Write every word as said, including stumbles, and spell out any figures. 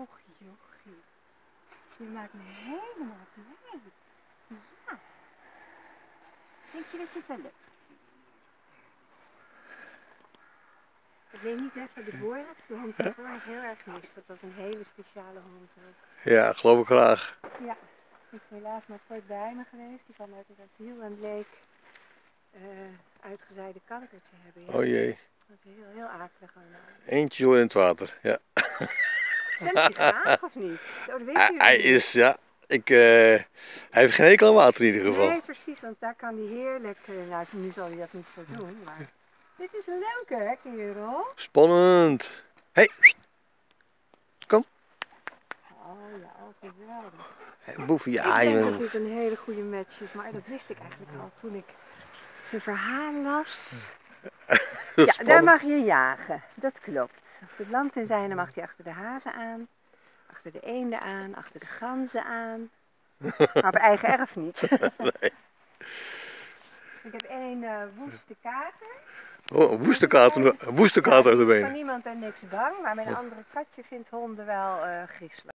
Och jochie, je maakt me helemaal blij. Ja. Denk je dat je het wel lukt? Ik weet niet even de Boris, de hond die voor heel erg mist. Dat was een hele speciale hond ook. Ja, geloof ik graag. Ja, die is helaas maar kort bij me geweest. Die kwam uit het asiel en bleek uh, uitgezaaide kanker te hebben. Ja. Oh jee. Dat is heel, heel akelig allemaal. Eentje zo in het water, ja. Zwemt hij graag of niet? Oh, dat weet hij, u hij niet. is, ja, ik, uh, hij heeft geen hekel aan water in ieder geval. Nee, precies, want daar kan hij heerlijk, uh, nou nu zal hij dat niet zo doen, maar dit is een leuke hè, kerel. Spannend. Hey. Kom. Oh ja, oh geweldig. Hey, boefie, ja, ik denk je dat dit een hele goede match is, maar dat wist ik eigenlijk al toen ik zijn verhaal las. Ja, spannend. daar mag je jagen, dat klopt. Als we het land in zijn, dan mag hij achter de hazen aan, achter de eenden aan, achter de ganzen aan. Maar op eigen erf niet. Nee. Ik heb één uh, woeste kater. Oh, een woeste kater, een woeste kater uit de benen. Van niemand en niks bang, maar mijn andere katje vindt honden wel uh, griezelig.